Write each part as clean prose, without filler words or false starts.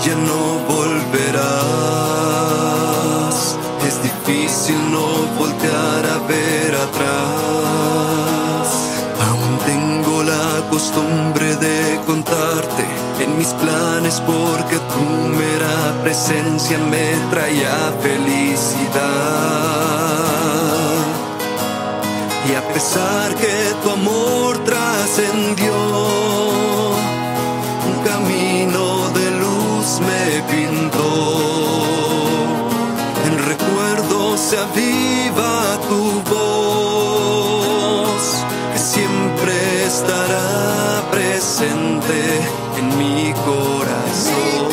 ya no volverás. Es difícil no voltear a ver atrás. Aún tengo la costumbre de contarte en mis planes, porque tu mera presencia me traía felicidad. Y a pesar que tu amor trascendió, un camino de luz me pintó. En recuerdo se aviva tu voz, que siempre estará presente en mi corazón.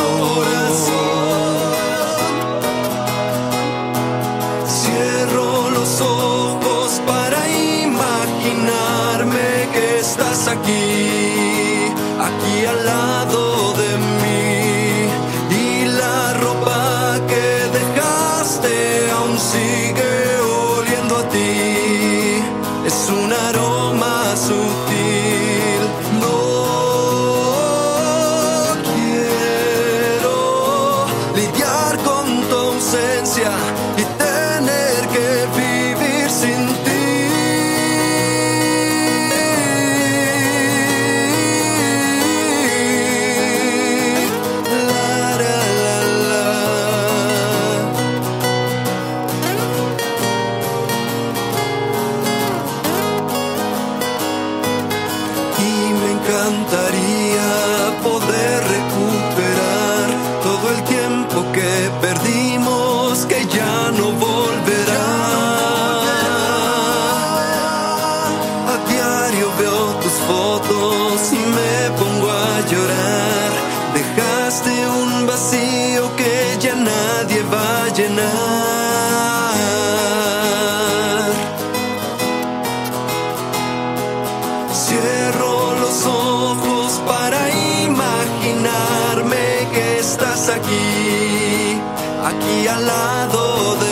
Cierro los ojos para imaginarme que estás aquí, aquí al lado de mí. Y la ropa que dejaste aún sigue oliendo a ti. Es un aroma sutil. No quiero lidiar con tu ausencia y tener que vivir sin ti. Me encantaría poder recuperar todo el tiempo que perdimos, que ya no volverá. A diario veo tus fotos y me pongo a llorar. Dejaste un vacío que ya nadie va a llenar. Cierro los ojos para imaginarme que estás aquí, aquí al lado de